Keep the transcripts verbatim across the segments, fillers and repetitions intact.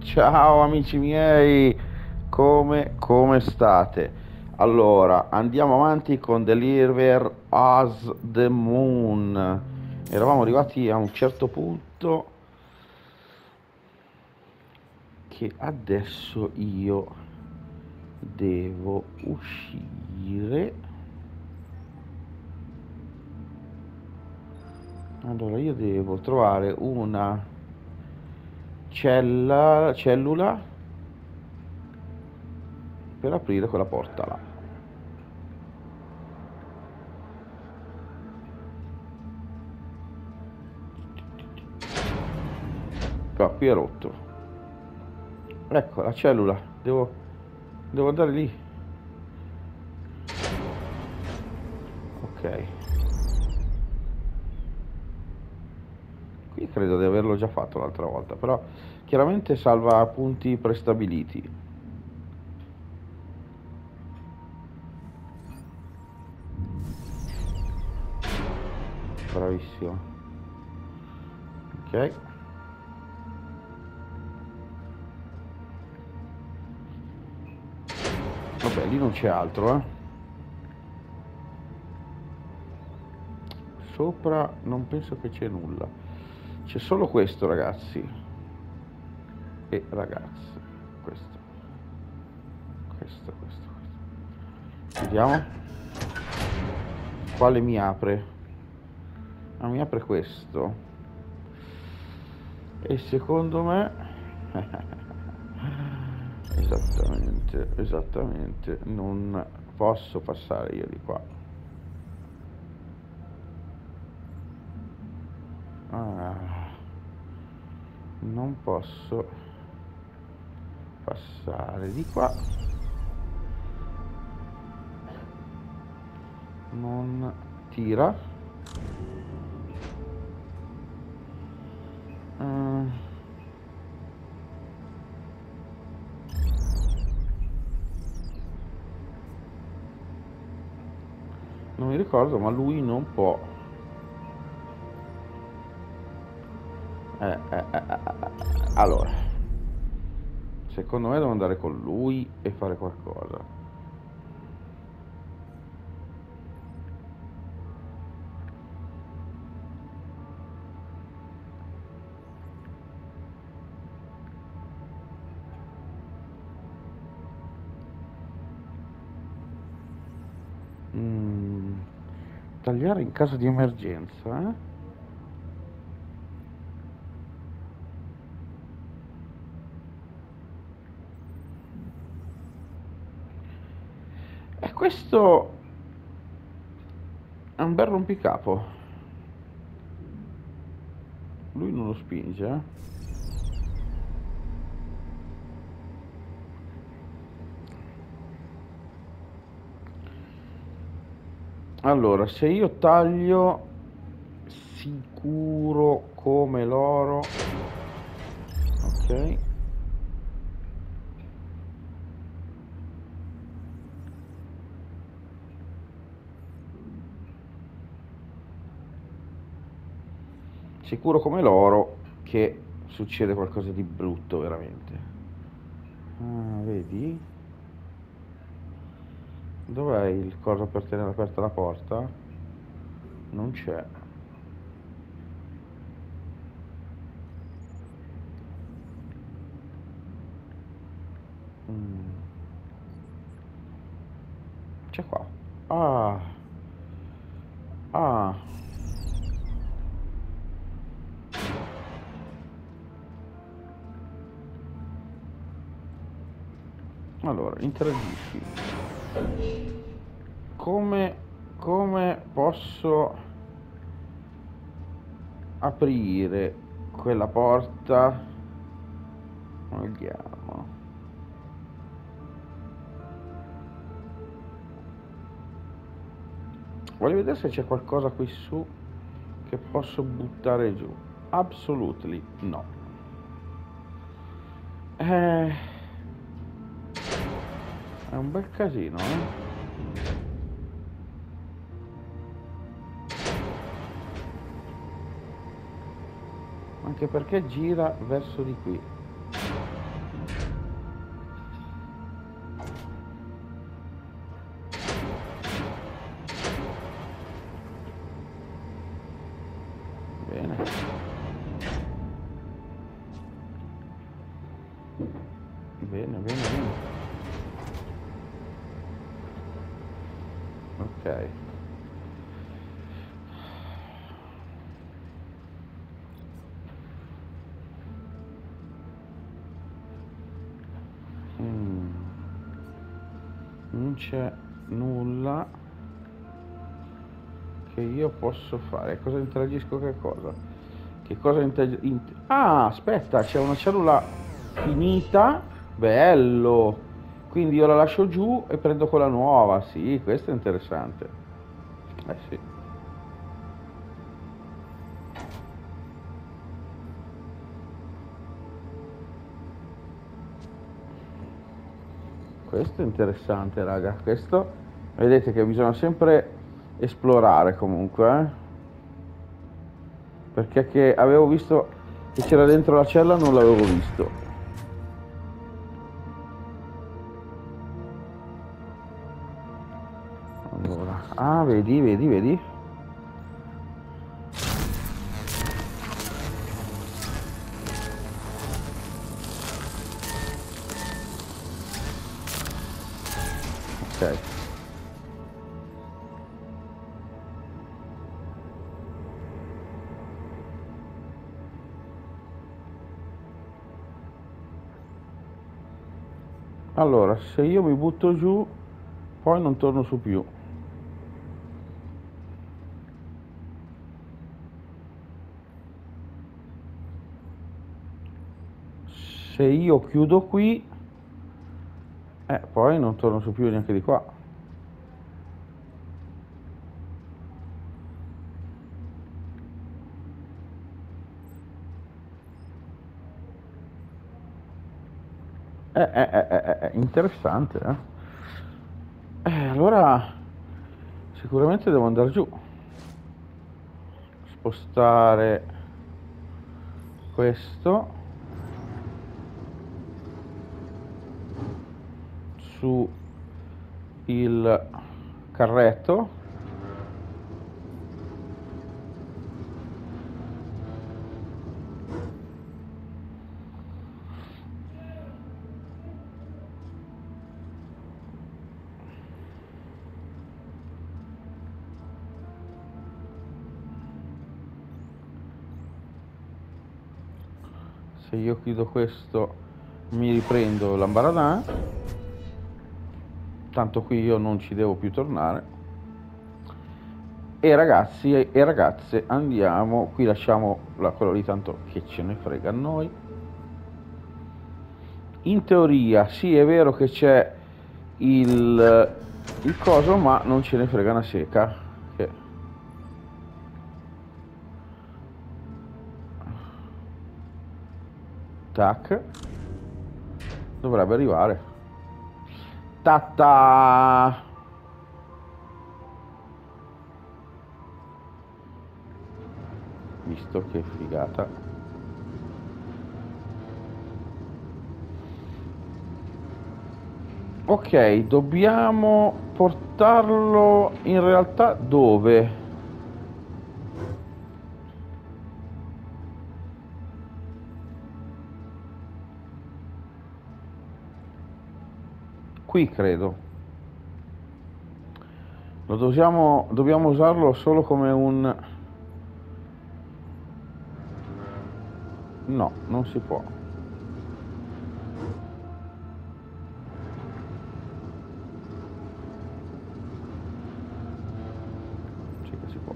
Ciao amici miei, come, come state? Allora, andiamo avanti con Deliver Us the Moon. Eravamo arrivati a un certo punto che adesso io devo uscire. Allora, io devo trovare una cella, cellula per aprire quella porta là. Però qui è rotto. Ecco la cellula, devo, devo andare lì. Ok. Qui credo di averlo già fatto l'altra volta, però chiaramente salva punti prestabiliti. Bravissimo. Ok. Vabbè, lì non c'è altro, eh. Sopra non penso che c'è nulla. C'è solo questo, ragazzi. E ragazze. Questo. Questo, questo, questo. Vediamo. Quale mi apre? Ah, mi apre questo. E secondo me... esattamente, esattamente. Non posso passare io di qua. Ah, non posso passare di qua. Non tira. Uh, non mi ricordo, ma lui non può. Eh, eh, eh, eh, eh. Allora, secondo me devo andare con lui e fare qualcosa. Mm, tagliare in caso di emergenza, eh? E questo è un bel rompicapo. Lui non lo spinge, eh? Allora, se io taglio sicuro come l'oro, ok. Sicuro come l'oro che succede qualcosa di brutto veramente. Ah, vedi? Dov'è il coso per tenere aperta la porta? Non c'è. Mm. C'è qua. Ah. Ah. Allora, interagisci. Come, come posso aprire quella porta? Vediamo. Voglio vedere se c'è qualcosa qui su che posso buttare giù. Absolutely no. Eh, è un bel casino, eh? Anche perché gira verso di qui. Bene, bene, bene. Ok. Mm. Non c'è nulla che io posso fare. Cosa interagisco? Che cosa? Che cosa inter... int- ah, aspetta, c'è una cellula finita. Bello. Quindi io la lascio giù e prendo quella nuova. Sì, questo è interessante. Eh sì. Questo è interessante, raga. Questo, vedete che bisogna sempre esplorare comunque, eh? Perché che avevo visto che c'era dentro la cella, non l'avevo visto. Allora, ah, vedi, vedi, vedi. Ok. Allora, se io mi butto giù, poi non torno su più. Se io chiudo qui, eh, poi non torno su più neanche di qua. Eh, eh, eh, eh, eh, interessante, eh. Eh, allora sicuramente devo andare giù. Spostare questo su il carretto. Se io chiudo questo mi riprendo l'ambaradan, tanto qui io non ci devo più tornare. E ragazzi e ragazze, andiamo, qui lasciamo la, quello lì, tanto che ce ne frega a noi. In teoria sì, è vero che c'è il, il coso, ma non ce ne frega una seca. Che... Tac. Dovrebbe arrivare. Tata! Visto che figata. Ok, dobbiamo portarlo in realtà dove? Qui credo. Lo dobbiamo, dobbiamo usarlo solo come un... No, non si può. Sì che si può.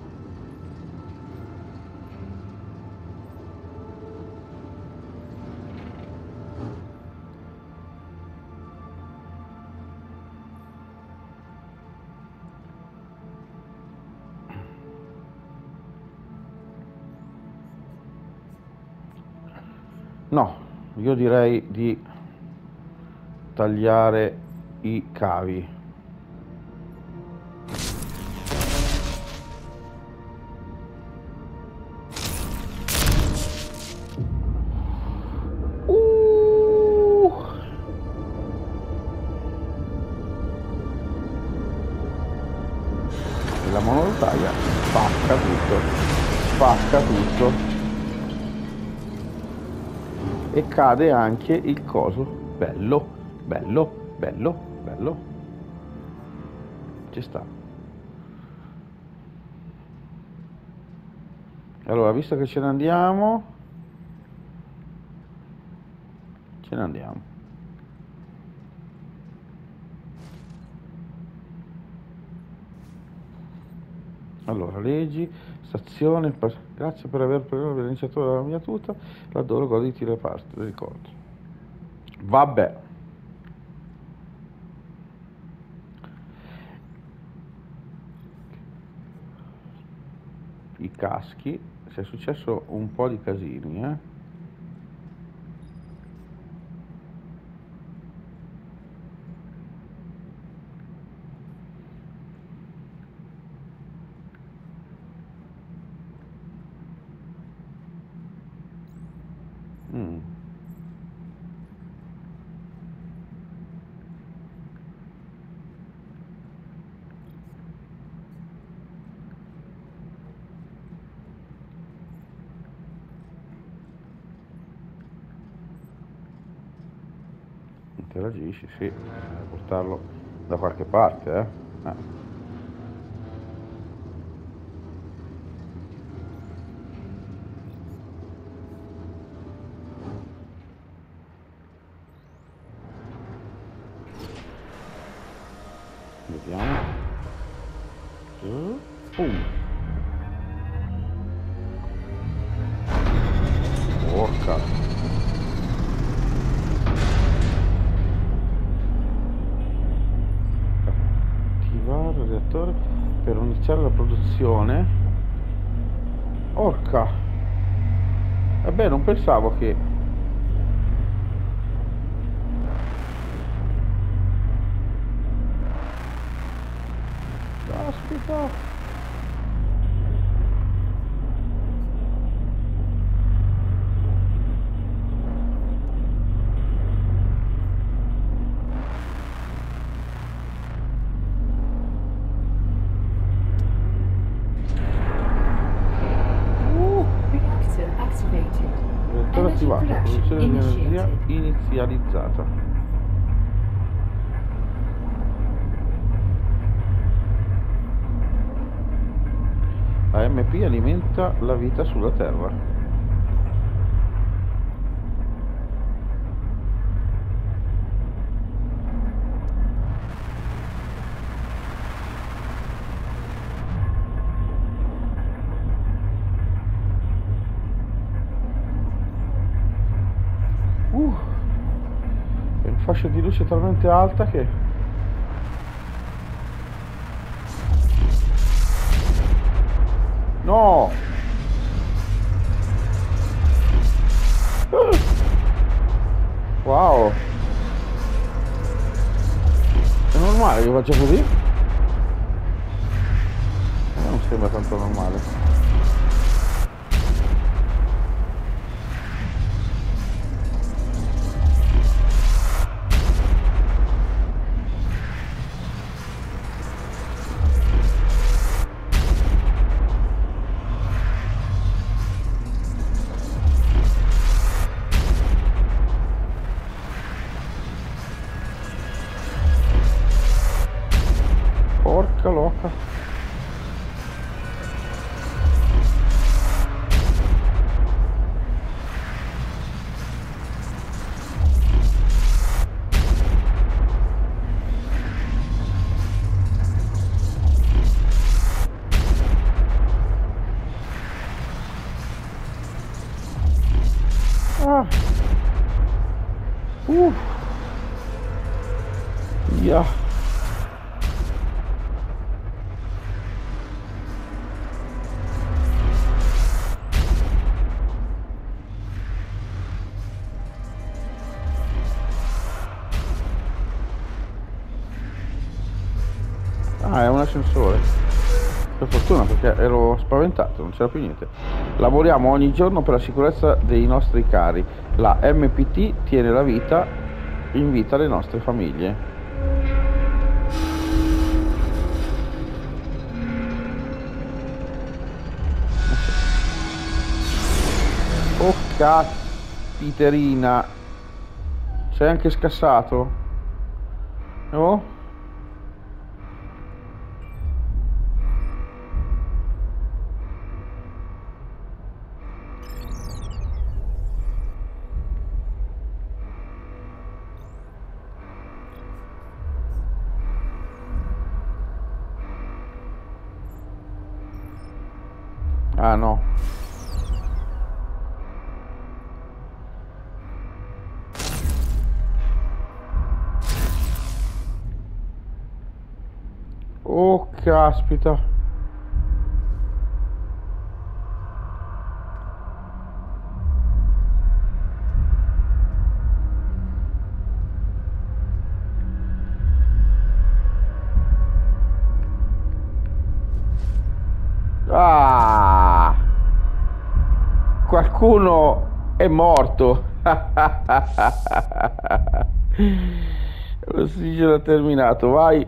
No, io direi di tagliare i cavi. Uh! E la monorotaia spacca tutto. Spacca tutto. e cade anche il coso. Bello, bello, bello, bello. Ci sta. Allora, visto che ce ne andiamo, ce ne andiamo. Allora, leggi, stazione, grazie per aver preso l'iniziatore della mia tuta, laddove goditi le parti del ricordo. Vabbè. I caschi, se è successo un po' di casini, eh. Mm. Interagisci, sì, eh, portarlo da qualche parte, eh. eh. Vediamo. Uh, um. Porca. Attivare il reattore per iniziare la produzione. Orca. Vabbè, non pensavo che... Caspita. Reattore attivato, produzione di energia inizializzata. A M P alimenta la vita sulla Terra. Uh, è una fascia di luce talmente alta che... No! Wow! È normale che faccia così? Non sembra tanto normale. Porca loca. Ah. Uh. Yeah. Ah, è un ascensore. Per fortuna, perché ero spaventato, non c'era più niente. Lavoriamo ogni giorno per la sicurezza dei nostri cari. La M P T tiene la vita in vita le nostre famiglie. Oh cazzo. caspiterina. Sei anche scassato? Oh? Ah no. Oh caspita. Ah! Qualcuno è morto. L'ossigeno è terminato, vai.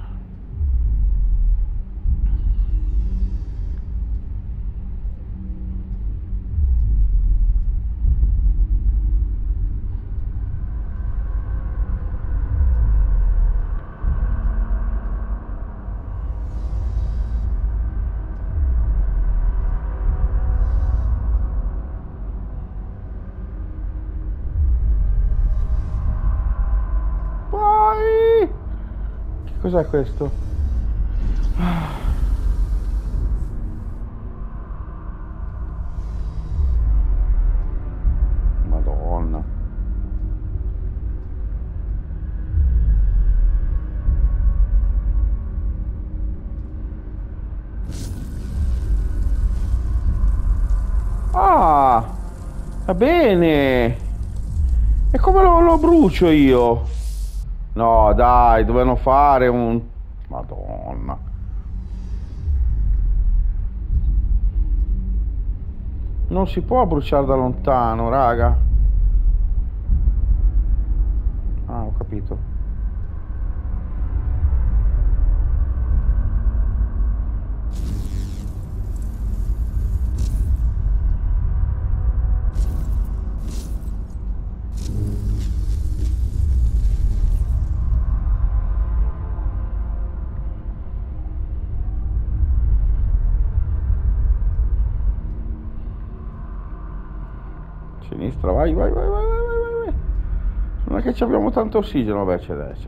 Vai! Che cos'è questo? Madonna. Ah, va bene. E come lo, lo brucio io? No, dai, dovevano fare un... Madonna. Non si può bruciare da lontano, raga. Ah, ho capito. Sinistra, vai, vai, vai, vai, vai, vai, vai. Non è che ci abbiamo tanto ossigeno, beh, c'è adesso.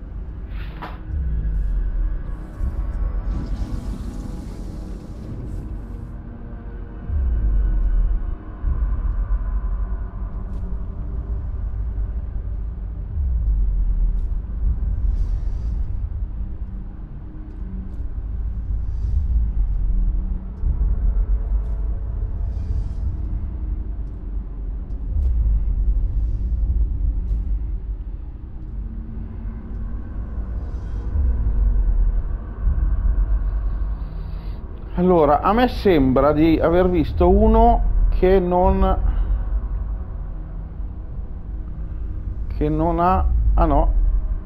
Allora, a me sembra di aver visto uno che non... che non ha... Ah no.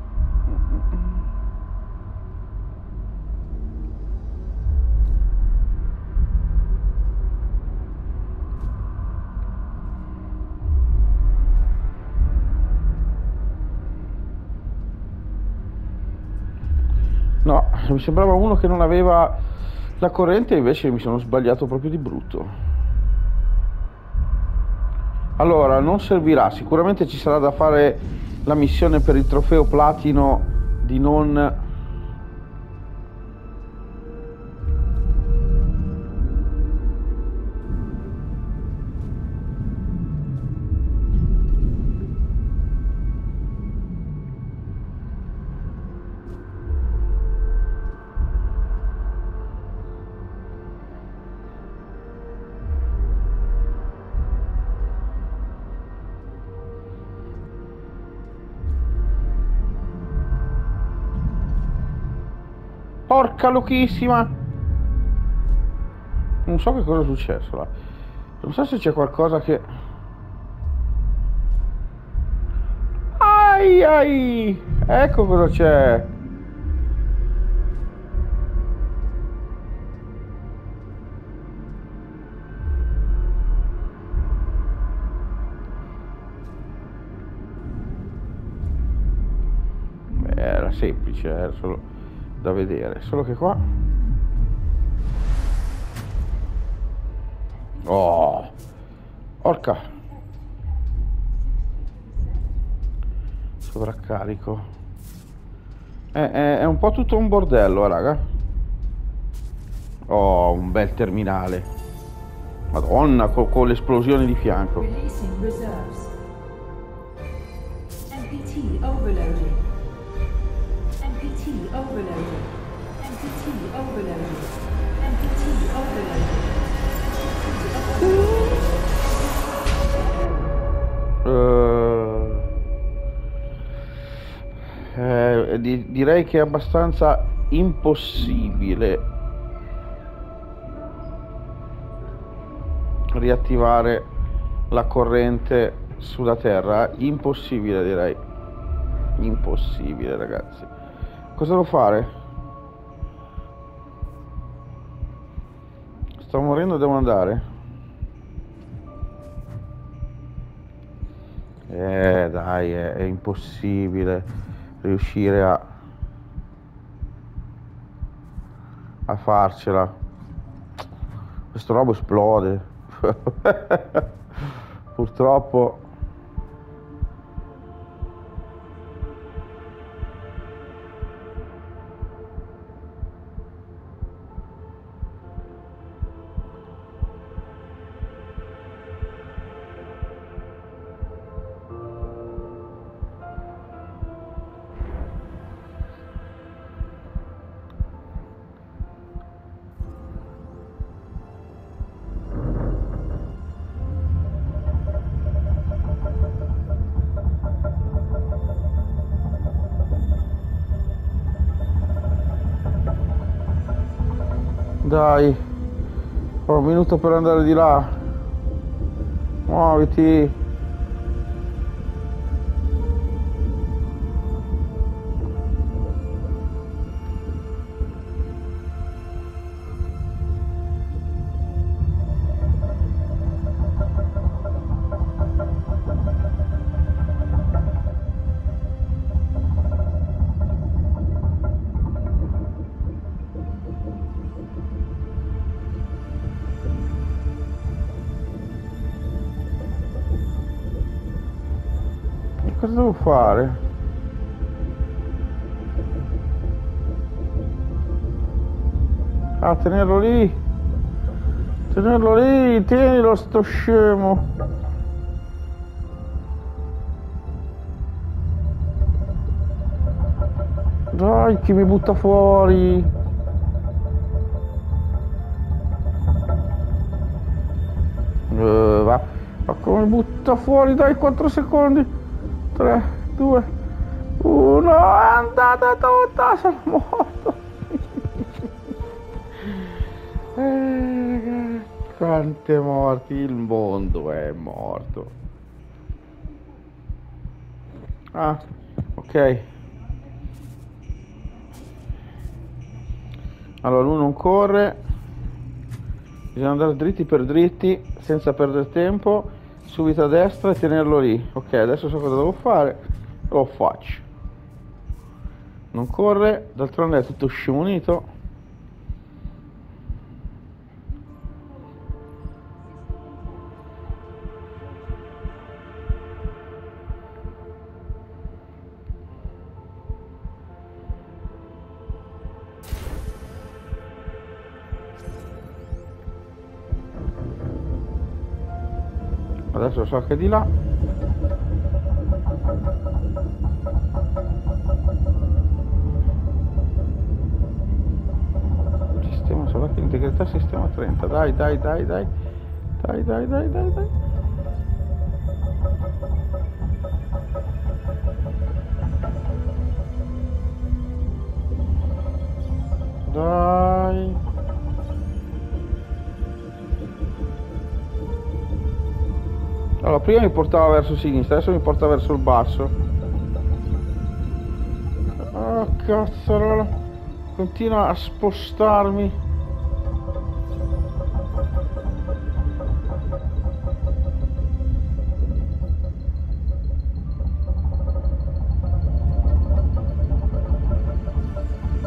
No, mi sembrava uno che non aveva la corrente, invece mi sono sbagliato proprio di brutto. Allora, non servirà, sicuramente ci sarà da fare la missione per il trofeo platino di non... Porca lochissima! Non so che cosa è successo là. Non so se c'è qualcosa che... Ai ai! Ecco cosa c'è! semplice, è solo da vedere, solo che qua oh orca sovraccarico, è, è, è un po' tutto un bordello, eh, raga. Oh, un bel terminale, madonna, con, con l'esplosione di fianco. Releasing reserves. M P T overloaded. M P T overloaded. M P T overloaded. M P T overloaded. Uh, eh, di, direi che è abbastanza impossibile riattivare la corrente sulla terra, impossibile, direi impossibile, ragazzi. Cosa devo fare? Sto morendo, devo andare. Eh dai, è, è impossibile riuscire a a farcela. Questo robo esplode. Purtroppo. Dai, ho un minuto per andare di là. Muoviti. Cosa devo fare? Ah, tenerlo lì. Tenerlo lì, tienilo sto scemo. Dai, che mi butta fuori. Uh, va. Ma come mi butta fuori? Dai, quattro secondi. tre, due, uno, è andata tutta, sono morto. Eh, ragazzi, quante morti, il mondo è morto. Ah, ok. Allora lui non corre, bisogna andare dritti per dritti senza perdere tempo. Subito a destra e tenerlo lì. Ok, adesso so cosa devo fare, lo faccio. Non corre, d'altronde è tutto scimunito. Adesso so che è di là. Sistema solo che integrità sistema trenta. Dai, dai, dai, dai. Dai, dai, dai, dai, dai. Dai. Allora, prima mi portava verso sinistra, adesso mi porta verso il basso. Oh, cazzo, continua a spostarmi.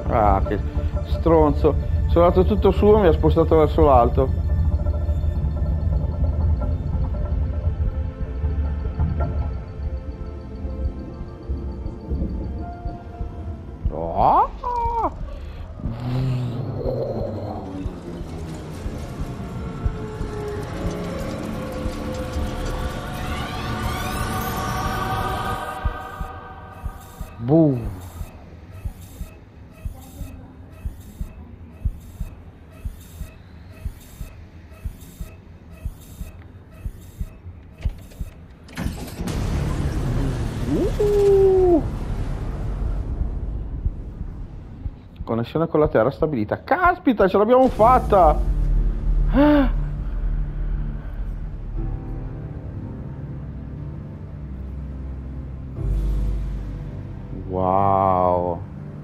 Ah, che stronzo. Sono andato tutto su e mi ha spostato verso l'alto. Ah! Boom. Uh. Connessione con la Terra stabilita. Caspita, ce l'abbiamo fatta! Ah. Wow.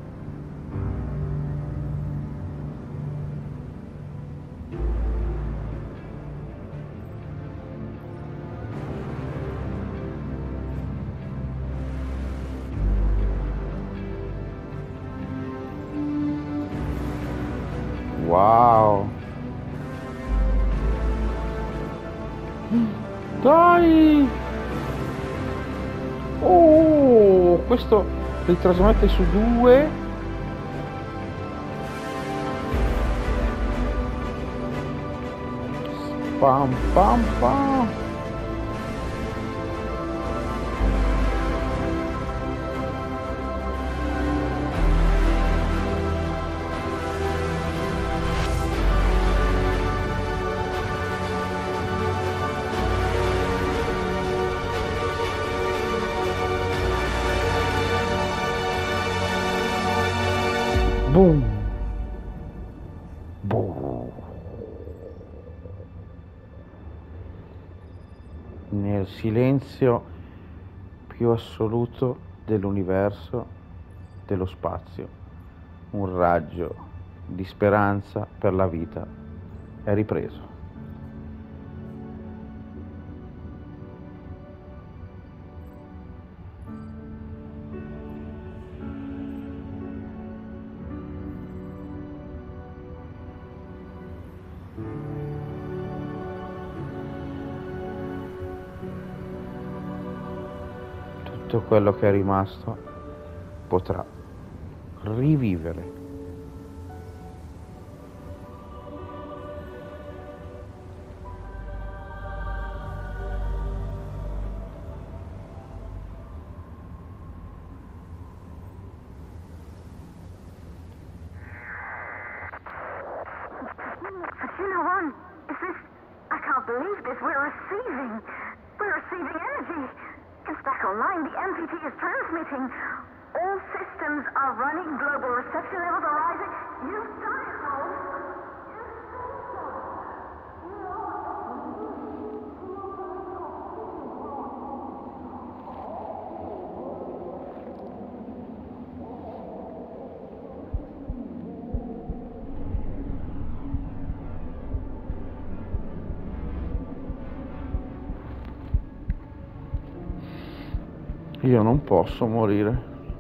Wow. Dai! Oh, questo li trasmette su due. Pam pam pam. Boom. Boom. Nel silenzio più assoluto dell'universo, dello spazio, un raggio di speranza per la vita è ripreso. Tutto quello che è rimasto potrà rivivere. Fatima One, is this... I can't believe this. We're receiving... We're receiving energy. It's back online. The M P T is transmitting. All systems are running. Global reception levels are rising. You've done it, Holmes. Io non posso morire.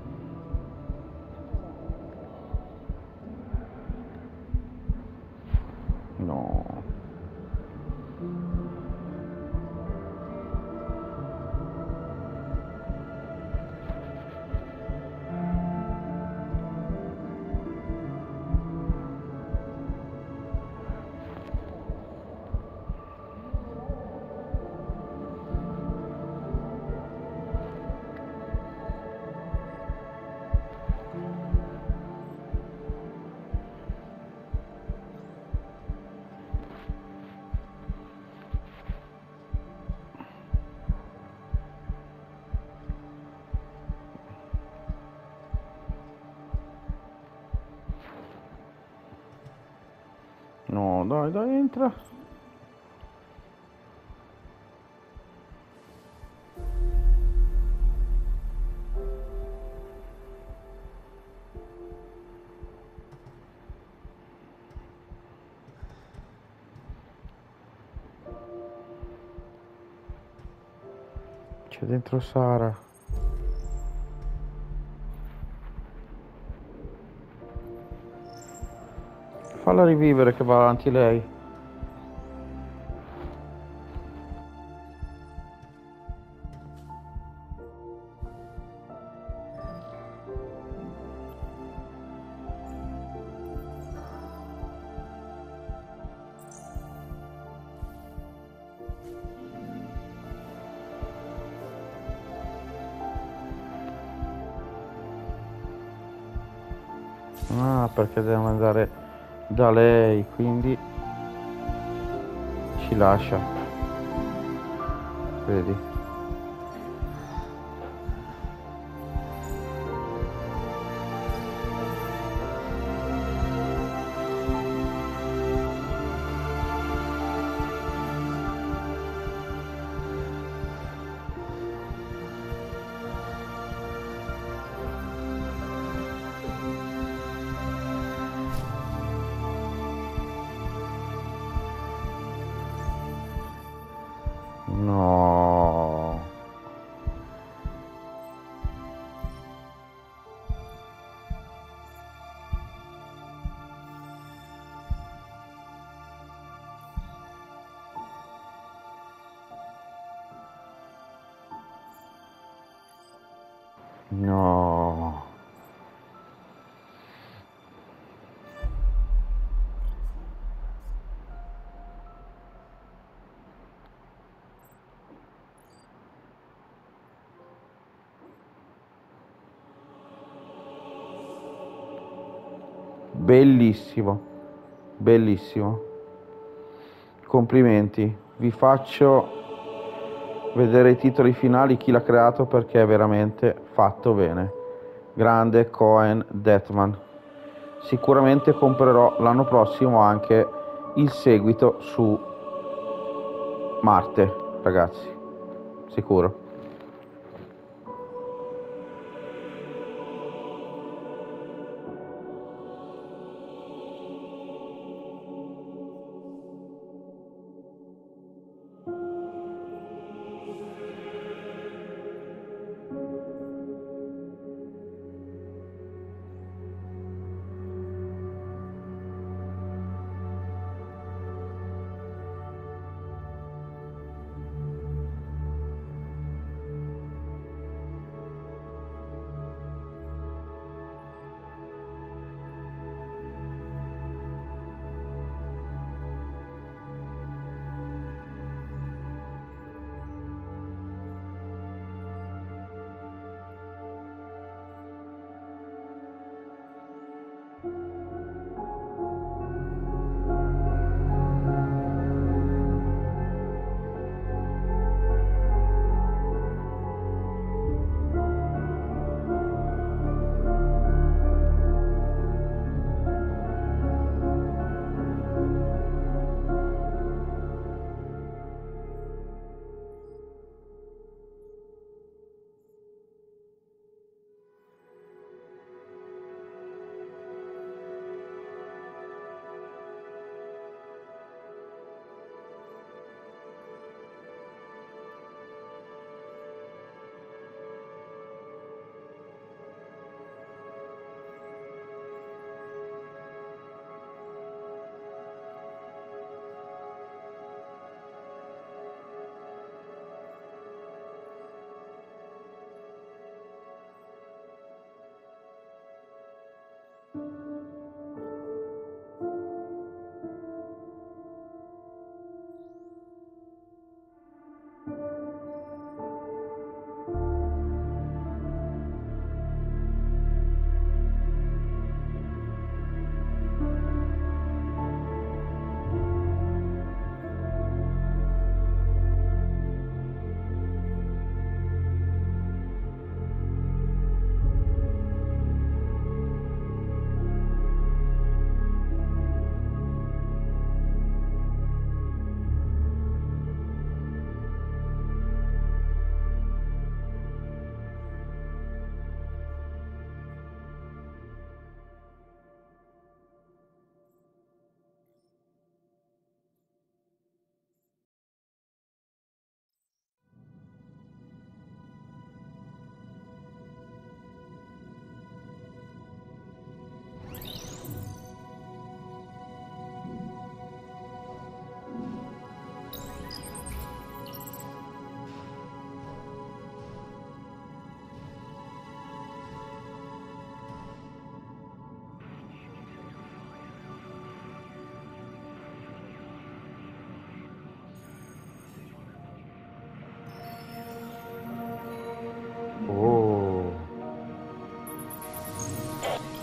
No. No, dai, dai, entra. C'è dentro Sara. Falla rivivere che va avanti lei. Ah, perché devono andare da lei, quindi ci lascia. Vedi? No. No. Bellissimo, bellissimo. Complimenti. Vi faccio vedere i titoli finali, chi l'ha creato, perché è veramente fatto bene. Grande Cohen Deathman. Sicuramente comprerò l'anno prossimo anche il seguito su Marte, ragazzi. Sicuro.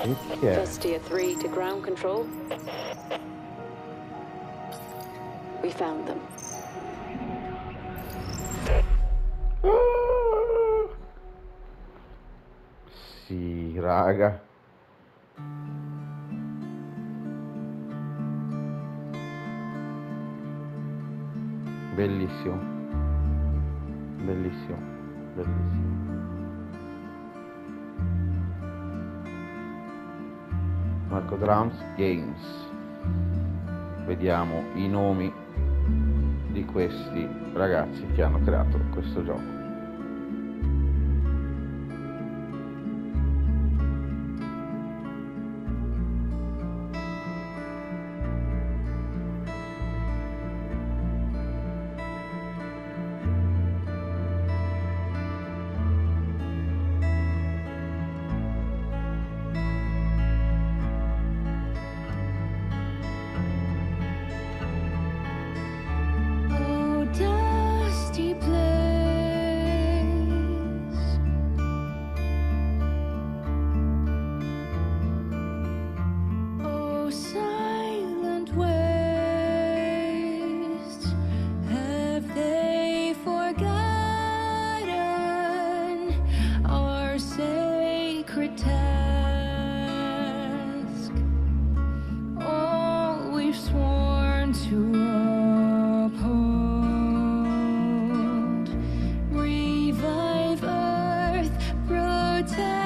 E chi è? Vestia three to ground control. We found them. Sì, raga. Bellissimo. Bellissimo. Bellissimo. Marco Drums Games. Vediamo i nomi di questi ragazzi che hanno creato questo gioco. Oh, dusty place. Oh, silent waste. Have they forgotten our sacred task? All we've sworn to uphold. Revive Earth, protect.